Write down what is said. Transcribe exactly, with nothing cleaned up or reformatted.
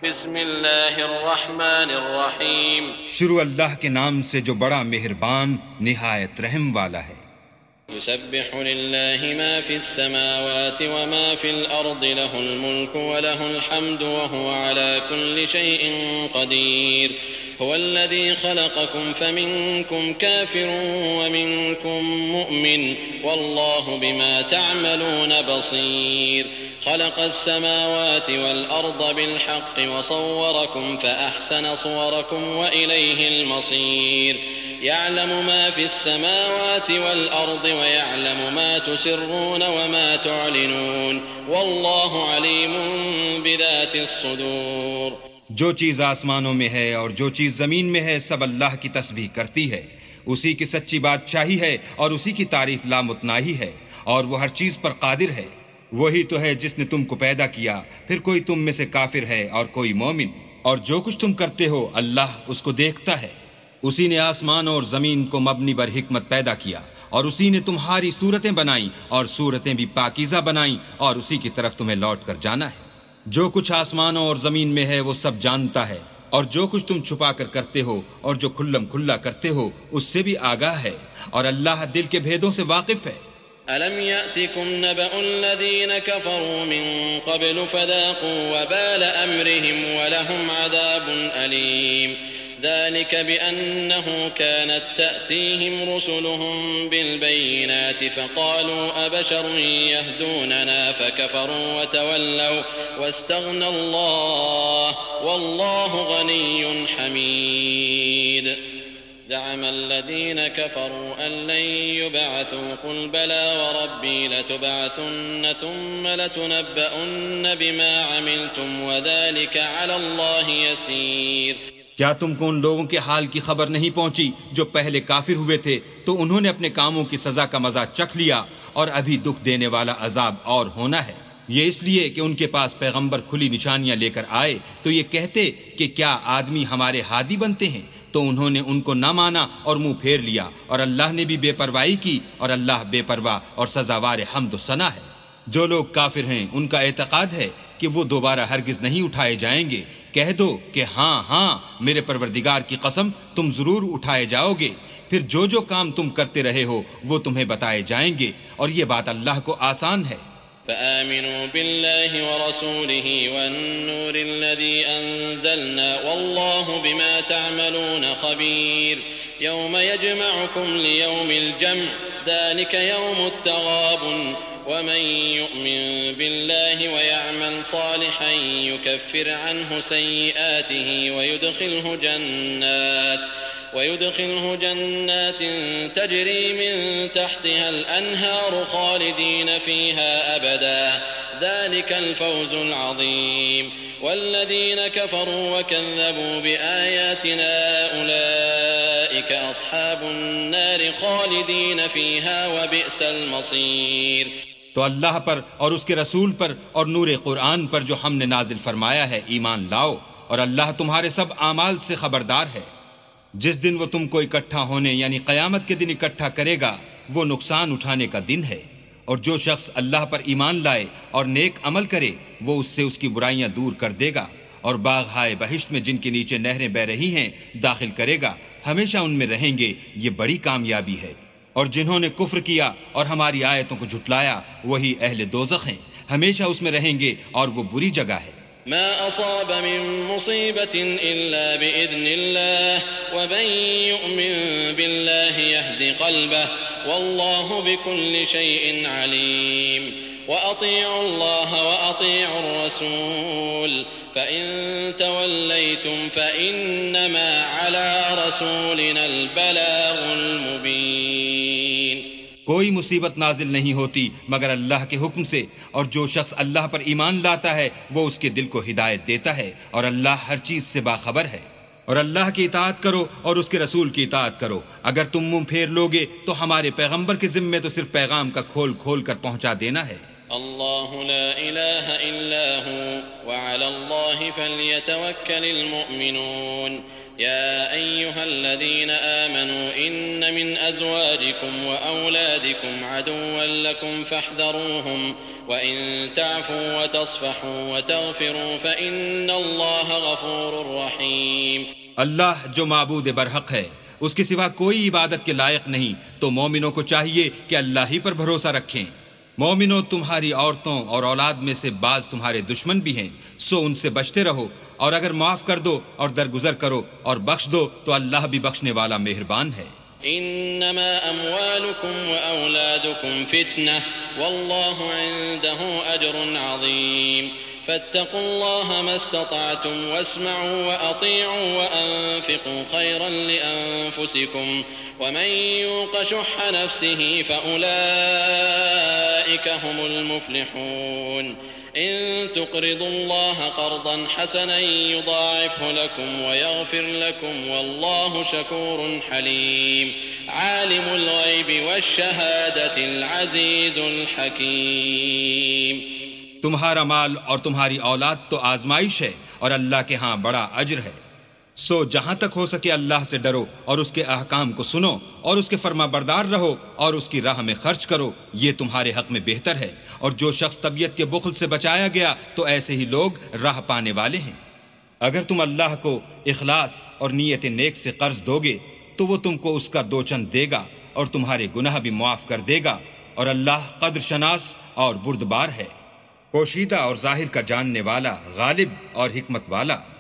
بسم اللہ الرحمن الرحیم شروع اللہ کے نام سے جو بڑا مہربان نہایت رحم والا ہے۔ يسبح لله ما في السماوات وما في الأرض له الملك وله الحمد وهو على كل شيء قدير هو الذي خلقكم فمنكم كافر ومنكم مؤمن والله بما تعملون بصير خلق السماوات والأرض بالحق وصوركم فأحسن صوركم وإليه المصير يعلم ما في السماوات والأرض ويعلم ما تسرون وما تعلنون والله عليم بذات الصدور۔ جو چیز آسمانوں میں ہے اور جو چیز زمین میں ہے سب اللہ کی تسبیح کرتی ہے، اسی کی سچی بادشاہی ہے اور اسی کی تعریف لامتناہی ہے، اور وہ ہر چیز پر قادر ہے۔ وہی تو ہے جس نے تم کو پیدا کیا، پھر کوئی تم میں سے کافر ہے اور کوئی مومن، اور جو کچھ تم کرتے ہو اللہ اس کو دیکھتا ہے۔ اسی نے آسمان اور زمین کو مبنی بر حکمت پیدا کیا، اور اسی نے تمہاری صورتیں بنائیں اور صورتیں بھی پاکیزہ بنائیں، اور اسی کی طرف تمہیں لوٹ کر جانا ہے۔ جو کچھ آسمانوں اور زمین میں ہے وہ سب جانتا ہے، اور جو کچھ تم چھپا کر کرتے ہو اور جو کھلم کھلا کرتے ہو اس سے بھی آگاہ ہے، اور اللہ دل کے بھیدوں سے واقف ہے۔ أَلَمْ يَأْتِكُمْ نَبَأُ الَّذِينَ كَفَرُوا مِن قَبْلُ فَذَاقُوا وَبَالَ أَمْرِهِمْ وَلَهُمْ عَذَابٌ أَلِيمٌ ذلك بأنه كانت تأتيهم رسلهم بالبينات فقالوا أبشر يهدوننا فكفروا وتولوا واستغنى الله والله غني حميد زعم الذين كفروا أن لن يبعثوا قل بلى وربي لتبعثن ثم لتنبؤن بما عملتم وذلك على الله يسير۔ کیا تم کو ان لوگوں کے حال کی خبر نہیں پہنچی جو پہلے کافر ہوئے تھے تو انہوں نے اپنے کاموں کی سزا کا مزہ چکھ لیا، اور ابھی دکھ دینے والا عذاب اور ہونا ہے۔ یہ اس لیے کہ ان کے پاس پیغمبر کھلی نشانیاں لے کر آئے تو یہ کہتے کہ کیا آدمی ہمارے ہادی بنتے ہیں، تو انہوں نے ان کو نہ مانا اور منہ پھیر لیا، اور اللہ نے بھی بے پرواہی کی، اور اللہ بے پرواہ اور سزاوار حمد و ثنا ہے۔ جو لوگ کافر ہیں ان کا اعتقاد ہے کہ وہ دوبارہ ہرگز نہیں اٹھائے جائیں گے۔ کہہ دو کہ ہاں ہاں میرے پروردگار کی قسم تم ضرور اٹھائے جاؤ گے، پھر جو جو کام تم کرتے رہے ہو وہ تمہیں بتائے جائیں گے، اور یہ بات اللہ کو آسان ہے۔ فآمنوا بالله ورسوله والنور الذي أنزلنا والله بما تعملون خبير يوم يجمعكم ليوم الجمع ذلك يوم التغابن ومن يؤمن بالله ويعمل صالحا يكفر عنه سيئاته ويدخله جنات ويدخله جنات تجري من تحتها الأنهار خالدين فيها أبدا ذلك الفوز العظيم والذين كفروا وكذبوا بآياتنا أولئك أصحاب النار خالدين فيها وبئس المصير۔ تو اللہ پر اور اس کے رسول پر اور نور قرآن پر جو ہم نے نازل فرمایا ہے ایمان لاؤ، اور اللہ تمہارے سب اعمال سے خبردار ہے۔ جس دن وہ تم کو اکٹھا ہونے یعنی قیامت کے دن اکٹھا کرے گا وہ نقصان اٹھانے کا دن ہے، اور جو شخص اللہ پر ایمان لائے اور نیک عمل کرے وہ اس سے اس کی برائیاں دور کر دے گا، اور باغ ہائے بہشت میں جن کے نیچے نہریں بہ رہی ہیں داخل کرے گا، ہمیشہ ان میں رہیں گے، یہ بڑی کامیابی ہے۔ اور جنہوں نے کفر کیا اور ہماری آیتوں کو جھٹلایا وہی اہل دوزخ ہیں، ہمیشہ اس میں رہیں گے، اور وہ بری جگہ ہے۔ ما أصاب من مصيبة إلا بإذن الله ومن يؤمن بالله يهد قلبه والله بكل شيء عليم وأطيعوا الله وأطيعوا الرسول فإن توليتم فإنما على رسولنا البلاغ المبين۔ کوئی مصیبت نازل نہیں ہوتی مگر اللہ کے حکم سے، اور جو شخص اللہ پر ایمان لاتا ہے وہ اس کے دل کو ہدایت دیتا ہے، اور اللہ ہر چیز سے باخبر ہے۔ اور اللہ کی اطاعت کرو اور اس کے رسول کی اطاعت کرو، اگر تم منہ پھیر لوگے تو ہمارے پیغمبر کے ذمے تو صرف پیغام کا کھول کھول کر پہنچا دینا ہے۔ اللہ لا الہ الا هو وعلى اللہ فلیتوکل المؤمنون۔ يا أيها الذين آمنوا إن من أزواجكم وأولادكم عدوا لكم فاحذروهم وإن تعفوا وتصفحوا وتغفروا فإن الله غفور رحيم. اللہ جو معبود برحق ہے، اس کے سوا کوئی عبادت کے لائق نہیں، تو مومنوں کو چاہیے کہ اللہ ہی پر بھروسہ رکھیں. مومنوں، تمہاری عورتوں اور اولاد میں سے بعض تمہارے دشمن بھی ہیں، سو ان سے بچتے رہو، اور اگر معاف کر دو اور درگزر کرو اور بخش دو تو اللہ بھی بخشنے والا مہربان ہے. انما اموالكم واولادكم فتنة والله عنده اجر عظيم فاتقوا الله ما استطعتم واسمعوا واطيعوا وانفقوا خيرا لانفسكم ومن يوق شح نفسه فاولئك هم المفلحون. إن تقرضوا الله قرضا حسنا يضاعفه لكم ويغفر لكم والله شكور حليم. عالم الغيب والشهادة العزيز الحكيم. تمہارا مال اور تمہاری اولاد تو آزمائش ہے اور اللہ کے ہاں بڑا اجر ہے. سو جہاں تک ہو سکے اللہ سے ڈرو اور اس کے احکام کو سنو اور اس کے فرما بردار رہو اور اس کی راہ میں خرچ کرو، یہ تمہارے حق میں بہتر ہے. اور جو شخص طبیعت کے بخل سے بچایا گیا تو ایسے ہی لوگ راہ پانے والے ہیں. اگر تم اللہ کو اخلاص اور نیت نیک سے قرض دو گے تو وہ تم کو اس کا دو چند دے گا اور تمہارے گناہ بھی معاف کر دے گا، اور اللہ قدر شناس اور بردبار ہے، پوشیدہ اور ظاہر کا جاننے والا، غالب اور حکمت والا.